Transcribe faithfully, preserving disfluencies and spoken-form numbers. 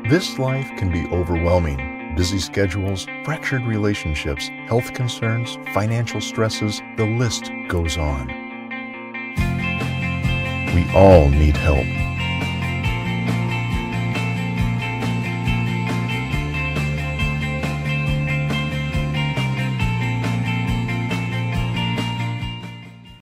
This life can be overwhelming. Busy schedules, fractured relationships, health concerns, financial stresses, the list goes on. We all need help.